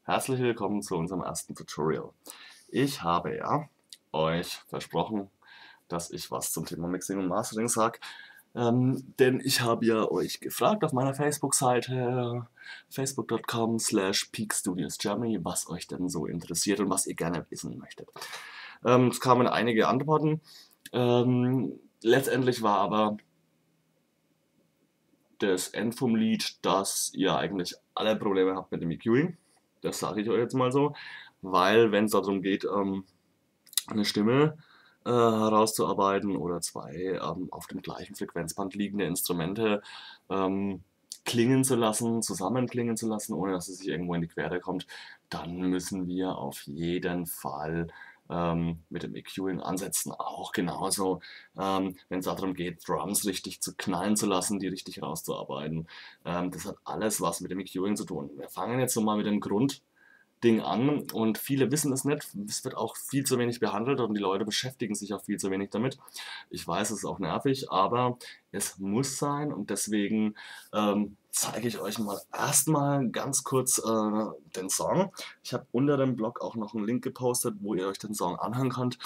Herzlich willkommen zu unserem ersten Tutorial. Ich habe ja euch versprochen, dass ich was zum Thema Mixing und Mastering sage, denn ich habe ja euch gefragt auf meiner Facebook-Seite facebook.com/peakstudiosgermany, was euch denn so interessiert und was ihr gerne wissen möchtet. Es kamen einige Antworten, letztendlich war aber das End vom Lied, dass ihr eigentlich alle Probleme habt mit dem EQing. Das sage ich euch jetzt mal so, weil wenn es darum geht, eine Stimme herauszuarbeiten oder zwei auf dem gleichen Frequenzband liegende Instrumente klingen zu lassen, zusammenklingen zu lassen, ohne dass es sich irgendwo in die Quere kommt, dann müssen wir auf jeden Fall mit dem EQing ansetzen. Auch genauso, wenn es darum geht, Drums richtig zu knallen zu lassen, die richtig rauszuarbeiten. Das hat alles was mit dem EQing zu tun. Wir fangen jetzt so mal mit dem Grundding an und viele wissen es nicht. Es wird auch viel zu wenig behandelt und die Leute beschäftigen sich auch viel zu wenig damit. Ich weiß, es ist auch nervig, aber es muss sein und deswegen zeige ich euch mal erstmal ganz kurz den Song. Ich habe unter dem Blog auch noch einen Link gepostet, wo ihr euch den Song anhören könnt.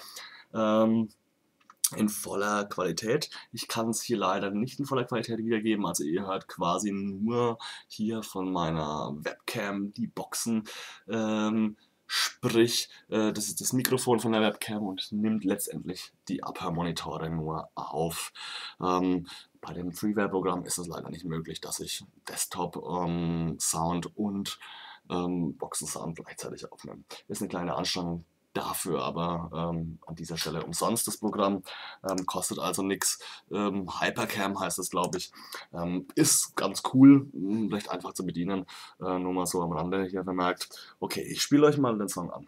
In voller Qualität. Ich kann es hier leider nicht in voller Qualität wiedergeben, also ihr hört quasi nur hier von meiner Webcam die Boxen, sprich, das ist das Mikrofon von der Webcam und nimmt letztendlich die Abhörmonitore nur auf. Bei dem Freeware-Programm ist es leider nicht möglich, dass ich Desktop-Sound und Boxen-Sound gleichzeitig aufnehme. Ist eine kleine Anstrengung dafür, aber an dieser Stelle umsonst das Programm, kostet also nichts. Hypercam heißt es, glaube ich. Ist ganz cool, recht einfach zu bedienen, nur mal so am Rande hier bemerkt. Okay, ich spiele euch mal den Song an.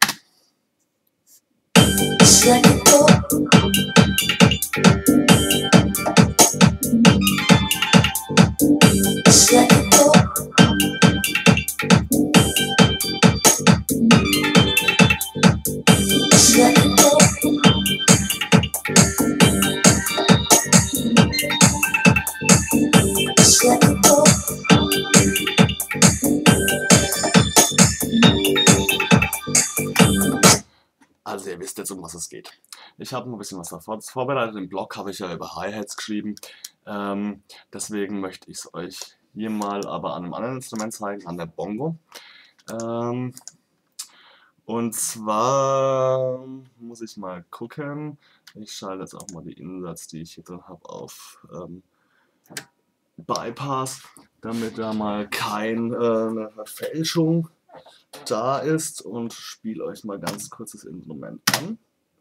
Also ihr wisst jetzt, um was es geht. Ich habe ein bisschen was vorbereitet. Im Blog habe ich ja über Hi-Hats geschrieben. Deswegen möchte ich es euch hier mal aber an einem anderen Instrument zeigen, an der Bongo. Und zwar muss ich mal gucken. Ich schalte jetzt auch mal die Insatz, die ich hier drin habe, auf Bypass, damit da mal keine Fälschung da ist, und spiele euch mal ganz kurz das Instrument an.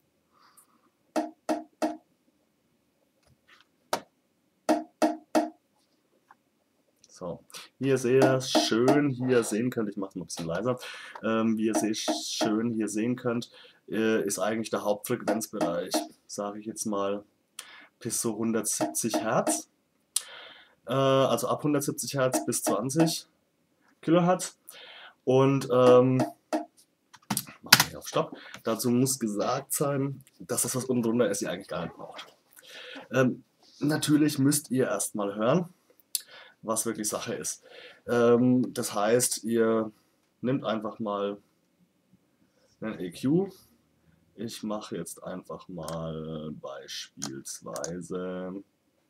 So, hier seht ihr schön hier sehen könnt, ich mache es mal ein bisschen leiser, wie ihr schön hier sehen könnt, ist eigentlich der Hauptfrequenzbereich, sage ich jetzt mal, bis so 170 Hertz, also ab 170 Hertz bis 20 Kilohertz. Und machen wir hier auf Stopp. Dazu muss gesagt sein, dass das, was unten drunter ist, ihr eigentlich gar nicht braucht. Natürlich müsst ihr erstmal hören, was wirklich Sache ist. Das heißt, ihr nehmt einfach mal einen EQ. Ich mache jetzt einfach mal beispielsweise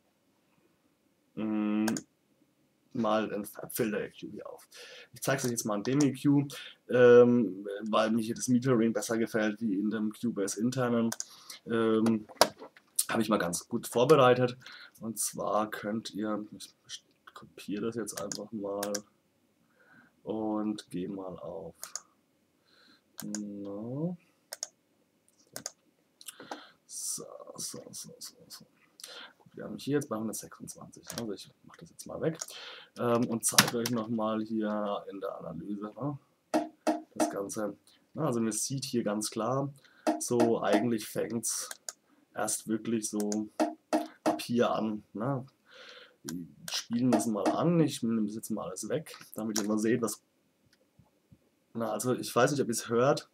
mal den Filter-EQ hier auf. Ich zeige es euch jetzt mal an dem EQ, weil mir hier das Metering besser gefällt wie in dem Cubase internen. Habe ich mal ganz gut vorbereitet. Und zwar könnt ihr, ich kopiere das jetzt einfach mal und gehe mal auf no. So. Wir haben hier jetzt bei 126, also ich mache das jetzt mal weg und zeige euch nochmal hier in der Analyse das Ganze. Also man sieht hier ganz klar, so eigentlich fängt es erst wirklich so ab hier an. Wir spielen das mal an, ich nehme das jetzt mal alles weg, damit ihr mal seht, was... also ich weiß nicht, ob ihr es hört,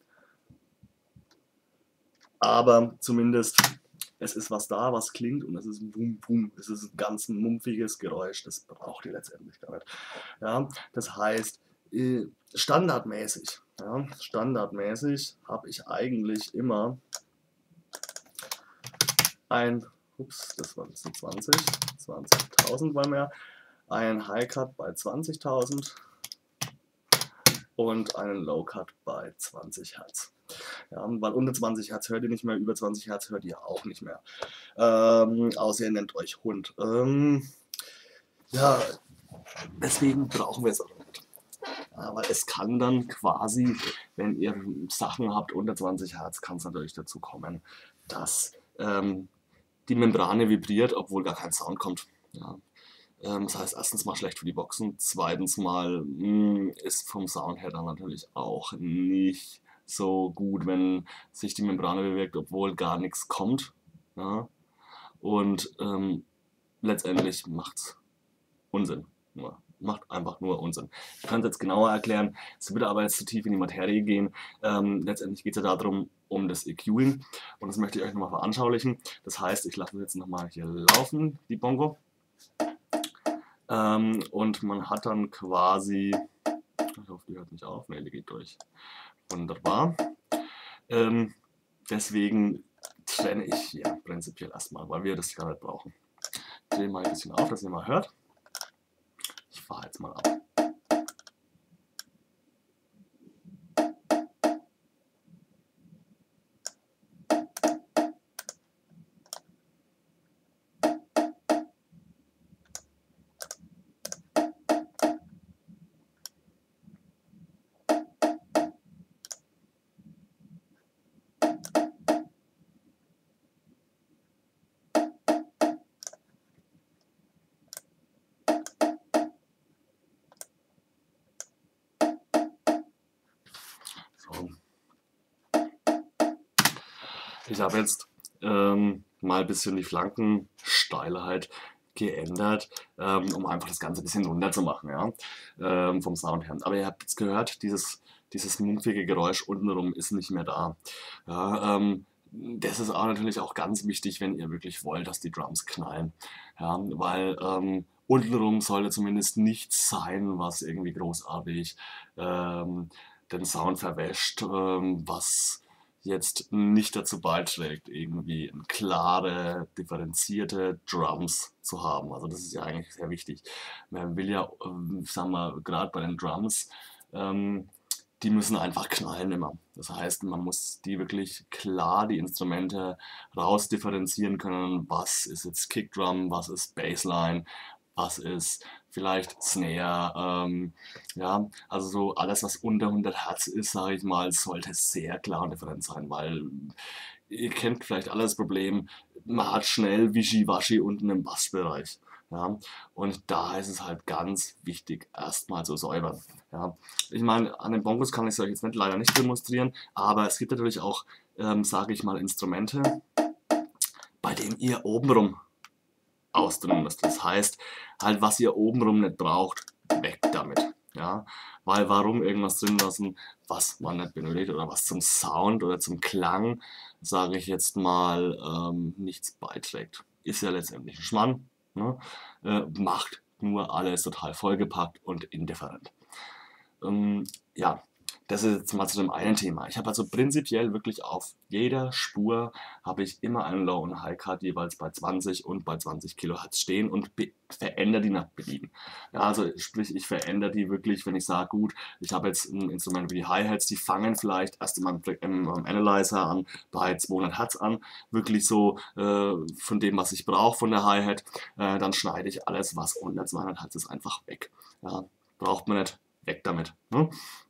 aber zumindest... es ist was da, was klingt, und es ist Bum Bum. Es ist ein ganz mumpfiges Geräusch, das braucht ihr letztendlich gar nicht. Ja, das heißt, standardmäßig, ja, standardmäßig habe ich eigentlich immer das waren 20.000 bei mir, ein High-Cut bei 20.000 und einen Low-Cut bei 20 Hertz. Ja, weil unter 20 Hertz hört ihr nicht mehr, über 20 Hertz hört ihr auch nicht mehr. Außer ihr nennt euch Hund. Ja, deswegen brauchen wir es auch nicht. Aber es kann dann quasi, wenn ihr Sachen habt unter 20 Hertz, kann es natürlich dazu kommen, dass die Membrane vibriert, obwohl gar kein Sound kommt. Ja. Das heißt, erstens mal schlecht für die Boxen, zweitens mal ist vom Sound her dann natürlich auch nicht so gut, wenn sich die Membrane bewegt, obwohl gar nichts kommt. Ja. Und letztendlich macht's Unsinn. Macht einfach nur Unsinn. Ich kann es jetzt genauer erklären, es würde aber jetzt zu tief in die Materie gehen. Letztendlich geht es ja darum, um das EQing und das möchte ich euch nochmal veranschaulichen. Das heißt, ich lasse jetzt nochmal hier laufen, die Bongo. Und man hat dann quasi, ich hoffe, die hört nicht auf, ne, die geht durch. Wunderbar. Deswegen trenne ich hier prinzipiell erstmal, weil wir das gar nicht brauchen. Ich drehe mal ein bisschen auf, dass ihr mal hört. Ich fahre jetzt mal ab. So. Ich habe jetzt mal ein bisschen die Flankensteilheit geändert, um einfach das Ganze ein bisschen runter zu machen, ja? Vom Sound her. Aber ihr habt jetzt gehört, dieses mumpfige Geräusch untenrum ist nicht mehr da. Ja, das ist auch natürlich auch ganz wichtig, wenn ihr wirklich wollt, dass die Drums knallen. Ja, weil untenrum sollte zumindest nichts sein, was irgendwie großartig den Sound verwäscht, was jetzt nicht dazu beiträgt, irgendwie klare, differenzierte Drums zu haben. Also das ist ja eigentlich sehr wichtig. Man will ja, sagen wir, gerade bei den Drums, die müssen einfach knallen immer. Das heißt, man muss die wirklich klar, die Instrumente rausdifferenzieren können, was ist jetzt Kickdrum, was ist Bassline, was ist vielleicht Snare, ja, also so alles, was unter 100 Hertz ist, sage ich mal, sollte sehr klar und different sein, weil ihr kennt vielleicht alle das Problem, man hat schnell Wischiwaschi unten im Bassbereich. Ja, und da ist es halt ganz wichtig, erstmal zu säubern. Ja. Ich meine, an den Bongos kann ich es euch jetzt leider nicht demonstrieren, aber es gibt natürlich auch, sage ich mal, Instrumente, bei denen ihr obenrum ausdrücken müsst. Das heißt, halt, was ihr obenrum nicht braucht, weg damit. Ja? Weil warum irgendwas drin lassen, was man nicht benötigt oder was zum Sound oder zum Klang, sage ich jetzt mal, nichts beiträgt. Ist ja letztendlich ein Schmarrn. Ne? Macht nur alles total vollgepackt und indifferent. Ja, das ist jetzt mal zu dem einen Thema. Ich habe also prinzipiell wirklich auf jeder Spur habe ich immer einen Low- und High-Cut jeweils bei 20 und bei 20 Kilohertz stehen und verändere die nach Belieben. Ja, also sprich, ich verändere die wirklich, wenn ich sage, gut, ich habe jetzt ein Instrument wie die Hi-Hats, die fangen vielleicht erst in meinem Analyzer an, bei 200 Hertz an, wirklich so von dem, was ich brauche von der Hi-Hat, dann schneide ich alles, was unter 200 Hertz ist, einfach weg. Ja, braucht man nicht, weg damit. Ne?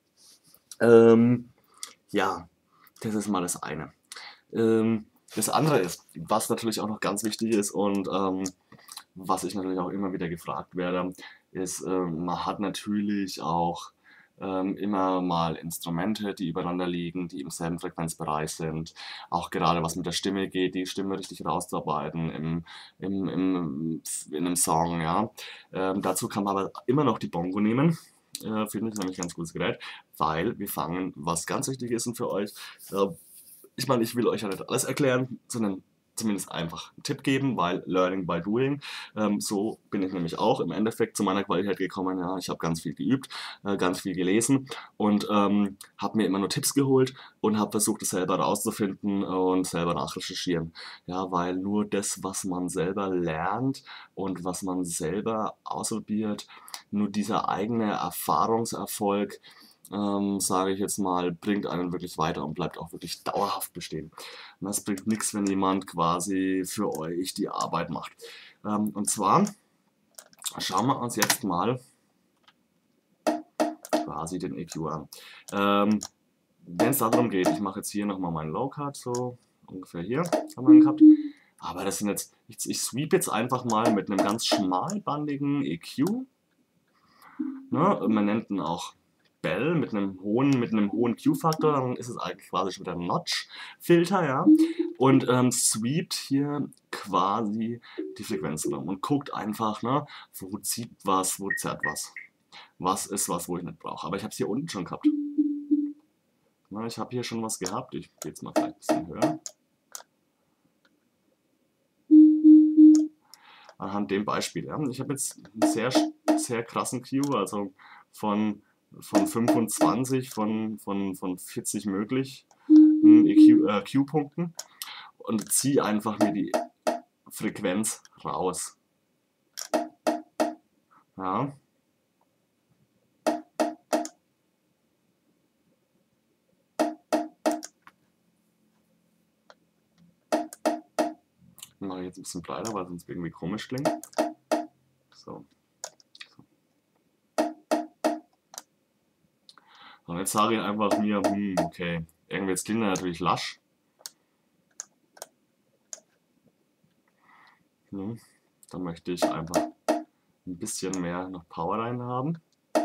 Ja, das ist mal das eine. Das andere ist, was natürlich auch noch ganz wichtig ist und was ich natürlich auch immer wieder gefragt werde, ist, man hat natürlich auch immer mal Instrumente, die übereinander liegen, die im selben Frequenzbereich sind. Auch gerade was mit der Stimme geht, die Stimme richtig rauszuarbeiten in einem Song. Ja. Dazu kann man aber immer noch die Bongo nehmen. Finde ich nämlich ein ganz gutes Gerät, weil wir fangen, was ganz wichtig ist und für euch, ich meine, ich will euch ja nicht alles erklären, sondern zumindest einfach einen Tipp geben, weil Learning by Doing, so bin ich nämlich auch im Endeffekt zu meiner Qualität gekommen. Ja, ich habe ganz viel geübt, ganz viel gelesen und habe mir immer nur Tipps geholt und habe versucht, es selber rauszufinden und selber nachrecherchieren. Ja, weil nur das, was man selber lernt und was man selber ausprobiert, nur dieser eigene Erfahrungserfolg, sage ich jetzt mal, bringt einen wirklich weiter und bleibt auch wirklich dauerhaft bestehen. Und das bringt nichts, wenn jemand quasi für euch die Arbeit macht. Und zwar schauen wir uns jetzt mal quasi den EQ an. Wenn es darum geht, ich mache jetzt hier nochmal meinen Low-Cut, so ungefähr hier haben wir ihn gehabt. Aber das sind jetzt, ich sweep jetzt einfach mal mit einem ganz schmalbandigen EQ. Ne? Man nennt ihn auch Bell mit einem hohen Q-Faktor, dann ist es eigentlich quasi schon wieder ein Notch-Filter, ja. Und sweept hier quasi die Frequenzen rum und guckt einfach, ne, wo zieht was, wo zerrt was. Was ist was, wo ich nicht brauche. Aber ich habe es hier unten schon gehabt. Na, ich habe hier schon was gehabt. Ich gehe jetzt mal vielleicht ein bisschen höher. Anhand dem Beispiel. Ja. Ich habe jetzt einen sehr krassen Q, also von 25 von 40 möglichen Q-Punkten und ziehe einfach mir die Frequenz raus. Ja. Mache ich jetzt ein bisschen breiter, weil sonst irgendwie komisch klingt. So. Und jetzt sage ich einfach mir, okay, irgendwie jetzt klingt er natürlich lasch. Dann möchte ich einfach ein bisschen mehr noch Power rein haben.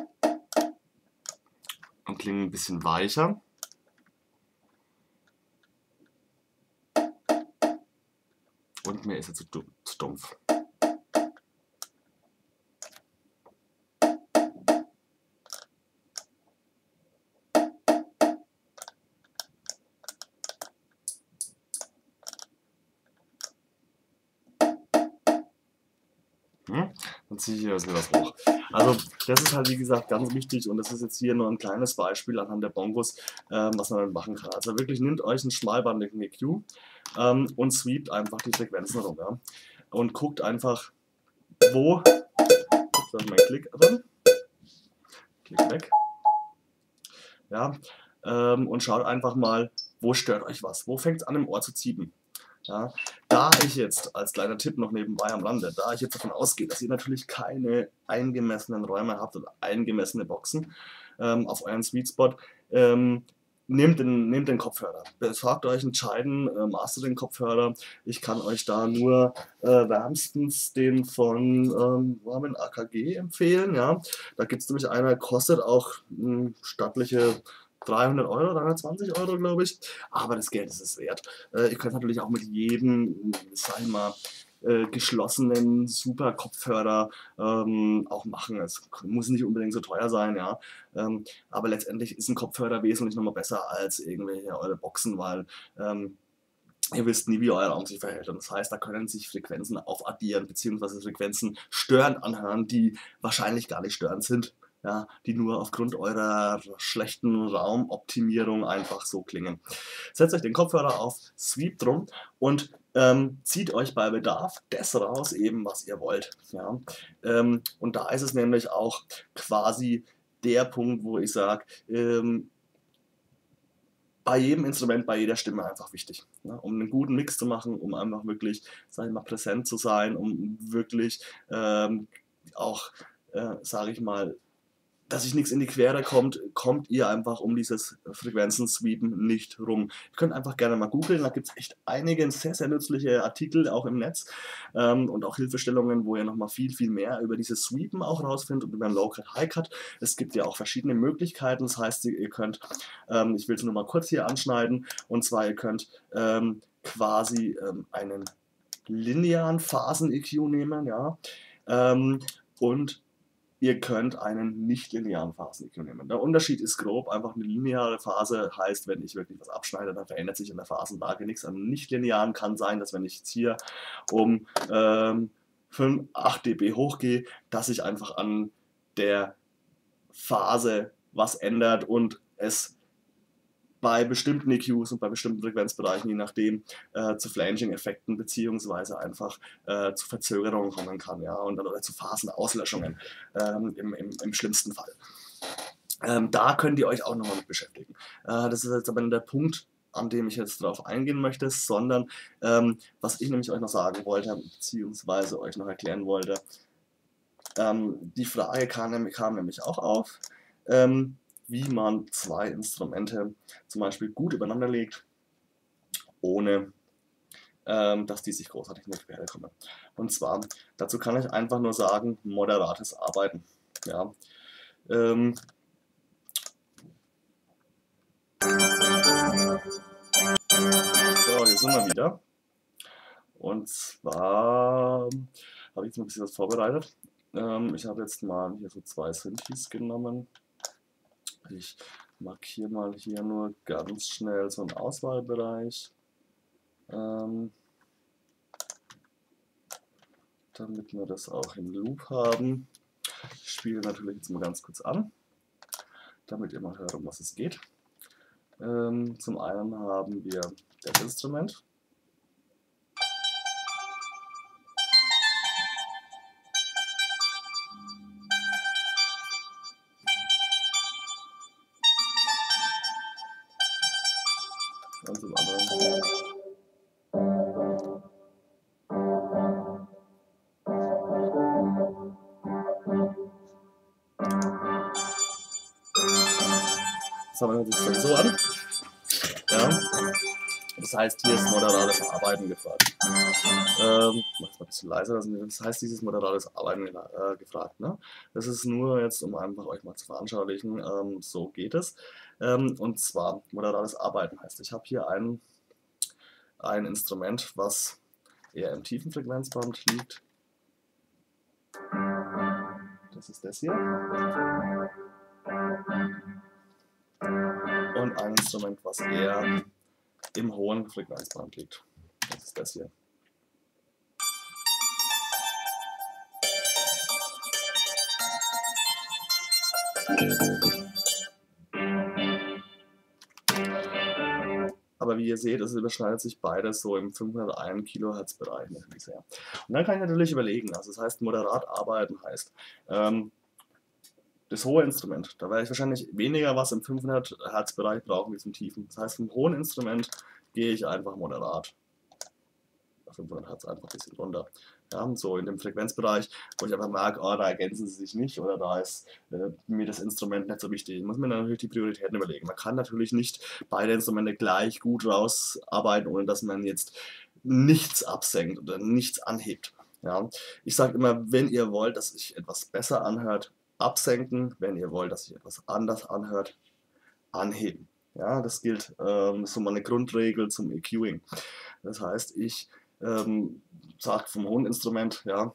Und klingt ein bisschen weicher. Und mir ist er zu dumpf. Dann ziehe ich hier das wieder hoch. Also das ist halt wie gesagt ganz wichtig und das ist jetzt hier nur ein kleines Beispiel anhand der Bongos, was man dann machen kann. Also wirklich nehmt euch einen schmalbandigen EQ und sweept einfach die Frequenzen rum. Ja? Und guckt einfach, wo, da ist mein Klick drin, Klick weg, ja, und schaut einfach mal, wo stört euch was, wo fängt es an im Ohr zu ziepen. Ja, da ich jetzt, als kleiner Tipp noch nebenbei am Rande, da ich jetzt davon ausgehe, dass ihr natürlich keine eingemessenen Räume habt oder eingemessene Boxen auf euren Sweet Spot, nehmt den Kopfhörer. Besorgt euch einen gescheiten Mastering-Kopfhörer. Ich kann euch da nur wärmstens den von Ramen AKG empfehlen. Ja. Da gibt es nämlich einer, kostet auch stattliche 300 Euro, 320 Euro, glaube ich. Aber das Geld ist es wert. Ihr könnt natürlich auch mit jedem, sag ich mal, geschlossenen Super-Kopfhörer auch machen. Es muss nicht unbedingt so teuer sein, ja. Aber letztendlich ist ein Kopfhörer wesentlich nochmal besser als irgendwelche eure Boxen, weil ihr wisst nie, wie euer Raum sich verhält. Und das heißt, da können sich Frequenzen aufaddieren, beziehungsweise Frequenzen störend anhören, die wahrscheinlich gar nicht störend sind. Ja, die nur aufgrund eurer schlechten Raumoptimierung einfach so klingen. Setzt euch den Kopfhörer auf, sweept drum und zieht euch bei Bedarf das raus, eben was ihr wollt. Ja? Und da ist es nämlich auch quasi der Punkt, wo ich sage, bei jedem Instrument, bei jeder Stimme einfach wichtig. Ne? Um einen guten Mix zu machen, um einfach wirklich, sag ich mal, präsent zu sein, um wirklich auch, sage ich mal, dass sich nichts in die Quere kommt, kommt ihr einfach um dieses Frequenzen-Sweepen nicht rum. Ihr könnt einfach gerne mal googeln, da gibt es echt einige sehr, sehr nützliche Artikel auch im Netz und auch Hilfestellungen, wo ihr nochmal viel, viel mehr über dieses Sweepen auch rausfindet und über den Low-Cut, High-Cut. Es gibt ja auch verschiedene Möglichkeiten, das heißt, ihr könnt, ich will es nur mal kurz hier anschneiden, und zwar ihr könnt quasi einen linearen Phasen-EQ nehmen, ja, und ihr könnt einen nicht-linearen Phasen-EQ nehmen. Der Unterschied ist grob, einfach eine lineare Phase heißt, wenn ich wirklich was abschneide, dann verändert sich in der Phasenlage nichts. An einem nicht-linearen kann sein, dass wenn ich jetzt hier um 8 dB hochgehe, dass sich einfach an der Phase was ändert und es bei bestimmten EQs und bei bestimmten Frequenzbereichen, je nachdem, zu Flanging-Effekten beziehungsweise einfach zu Verzögerungen kommen kann, ja, und dann oder zu Phasenauslöschungen im schlimmsten Fall. Da könnt ihr euch auch nochmal mit beschäftigen. Das ist jetzt aber nicht der Punkt, an dem ich jetzt darauf eingehen möchte, sondern was ich nämlich euch noch sagen wollte, beziehungsweise euch noch erklären wollte, die Frage kam nämlich auch auf, wie man zwei Instrumente zum Beispiel gut übereinander legt, ohne dass die sich großartig in die Quere kommen. Und zwar, dazu kann ich einfach nur sagen, moderates Arbeiten. Ja. So, hier sind wir wieder. Und zwar habe ich jetzt mal ein bisschen was vorbereitet. Ich habe jetzt mal hier so zwei Synthes genommen. Ich markiere mal hier nur ganz schnell so einen Auswahlbereich, damit wir das auch im Loop haben. Ich spiele natürlich jetzt mal ganz kurz an, damit ihr mal hört, um was es geht. Zum einen haben wir das Instrument. Und zum anderen das haben wir uns dann so an. Ja. Das heißt, hier ist moderates Arbeiten gefragt. Mach es mal ein bisschen leiser. Das heißt, dieses moderates Arbeiten gefragt. Ne? Das ist nur jetzt, um einfach euch mal zu veranschaulichen, so geht es. Und zwar, moderates Arbeiten heißt, ich habe hier ein Instrument, was eher im tiefen Frequenzband liegt. Das ist das hier. Und ein Instrument, was eher im hohen Frequenzband liegt. Das ist das hier. Aber wie ihr seht, es überschneidet sich beides so im 501 Kilohertz Bereich natürlich sehr. Und dann kann ich natürlich überlegen, also das heißt, moderat arbeiten heißt, das hohe Instrument, da werde ich wahrscheinlich weniger was im 500 Hertz Bereich brauchen wie zum tiefen. Das heißt, vom hohen Instrument gehe ich einfach moderat. 500 Hertz einfach ein bisschen runter. Ja, so in dem Frequenzbereich, wo ich einfach merke, oh, da ergänzen sie sich nicht oder da ist mir das Instrument nicht so wichtig. Ich muss mir dann natürlich die Prioritäten überlegen. Man kann natürlich nicht beide Instrumente gleich gut rausarbeiten, ohne dass man jetzt nichts absenkt oder nichts anhebt. Ja, ich sage immer, wenn ihr wollt, dass sich etwas besser anhört, absenken. Wenn ihr wollt, dass sich etwas anders anhört, anheben. Ja, das gilt so mal eine Grundregel zum EQing. Das heißt, ich sage vom hohen Instrument, ja,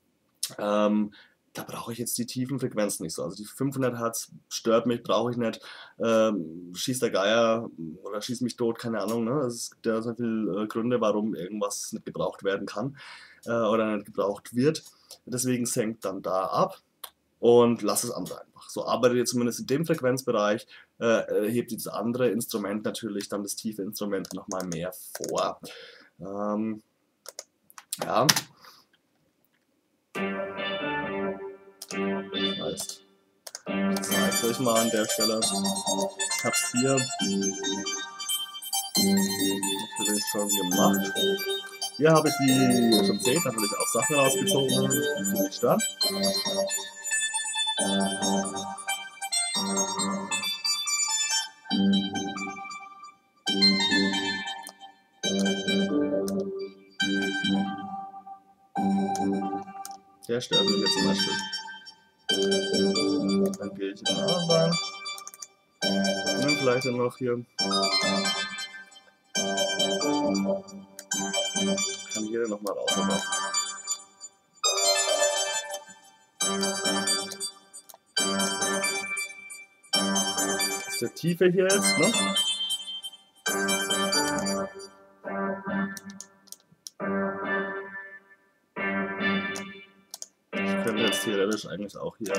da brauche ich jetzt die tiefen Frequenzen nicht so. Also die 500 Hertz stört mich, brauche ich nicht. Schießt der Geier oder schießt mich tot, keine Ahnung. Ne? Es gibt ja so viele Gründe, warum irgendwas nicht gebraucht werden kann oder nicht gebraucht wird. Deswegen senkt dann da ab und lasst es andere einfach. So arbeitet ihr zumindest in dem Frequenzbereich, hebt dieses andere Instrument natürlich dann das tiefe Instrument nochmal mehr vor. Ja. Das heißt, ich zeige es euch mal an der Stelle. Ich habe es hier natürlich schon gemacht. Hier habe ich, wie ihr schon seht, natürlich auch Sachen rausgezogen, die mich nicht stören. Der stört mich jetzt zum Beispiel. Dann gehe ich in den anderen rein. Und dann vielleicht dann noch hier. Kann jeder nochmal rausarbeiten. gewisse Tiefe hier jetzt, ne? Ich könnte jetzt theoretisch eigentlich auch hier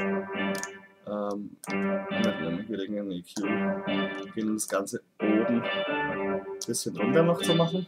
mit einem geringen EQ beginnen, das Ganze oben ein bisschen runter noch zu machen.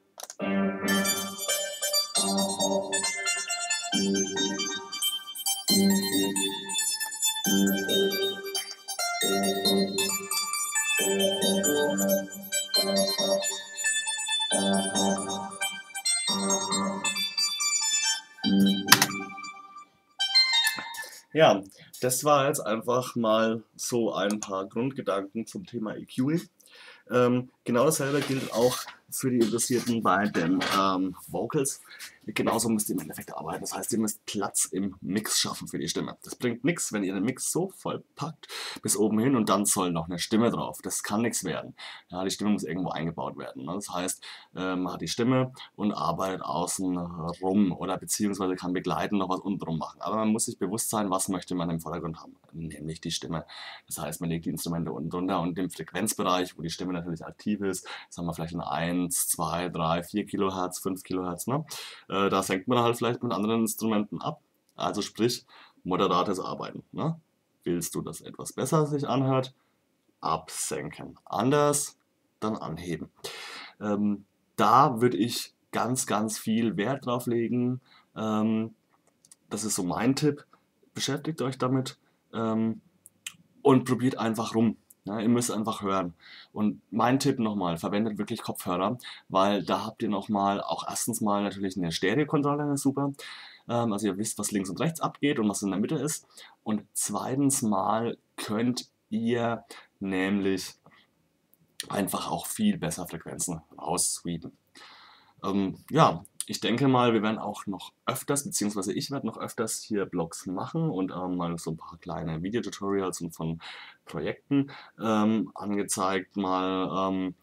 Ja, das war jetzt einfach mal so ein paar Grundgedanken zum Thema EQing. Genau dasselbe gilt auch für die Interessierten bei den Vocals. Genauso müsst ihr im Endeffekt arbeiten. Das heißt, ihr müsst Platz im Mix schaffen für die Stimme. Das bringt nichts, wenn ihr den Mix so voll packt bis oben hin und dann soll noch eine Stimme drauf. Das kann nichts werden. Ja, die Stimme muss irgendwo eingebaut werden. Ne? Das heißt, man hat die Stimme und arbeitet außen rum oder beziehungsweise kann begleiten noch was unten rum machen. Aber man muss sich bewusst sein, was möchte man im Vordergrund haben, nämlich die Stimme. Das heißt, man legt die Instrumente unten drunter und im Frequenzbereich, wo die Stimme natürlich aktiv ist, sagen wir vielleicht eine 1, 2, 3, 4 Kilohertz, 5 Kilohertz, ne? Da senkt man halt vielleicht mit anderen Instrumenten ab. Also sprich, moderates Arbeiten. Ne? Willst du, dass etwas besser sich anhört? Absenken. Anders, dann anheben. Da würde ich ganz, ganz viel Wert drauf legen. Das ist so mein Tipp. Beschäftigt euch damit und probiert einfach rum. Ja, ihr müsst einfach hören. Und mein Tipp nochmal, verwendet wirklich Kopfhörer, weil da habt ihr nochmal auch erstens mal natürlich eine Stereokontrolle, eine super. Also ihr wisst, was links und rechts abgeht und was in der Mitte ist. Und zweitens mal könnt ihr nämlich einfach auch viel besser Frequenzen raussweepen. Ja, ich denke mal, wir werden auch noch öfters, beziehungsweise ich werde noch öfters hier Blogs machen und mal so ein paar kleine Videotutorials und von Projekten angezeigt mal.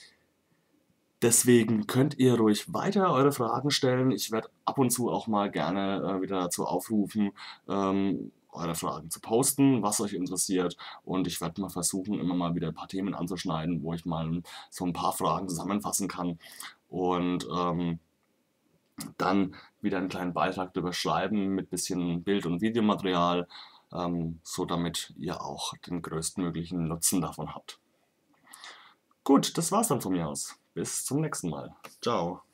Deswegen könnt ihr ruhig weiter eure Fragen stellen. Ich werde ab und zu auch mal gerne wieder dazu aufrufen, eure Fragen zu posten, was euch interessiert. Und ich werde mal versuchen, immer mal wieder ein paar Themen anzuschneiden, wo ich mal so ein paar Fragen zusammenfassen kann. Und dann wieder einen kleinen Beitrag darüber schreiben mit bisschen Bild- und Videomaterial, so damit ihr auch den größtmöglichen Nutzen davon habt. Gut, das war's dann von mir aus. Bis zum nächsten Mal. Ciao.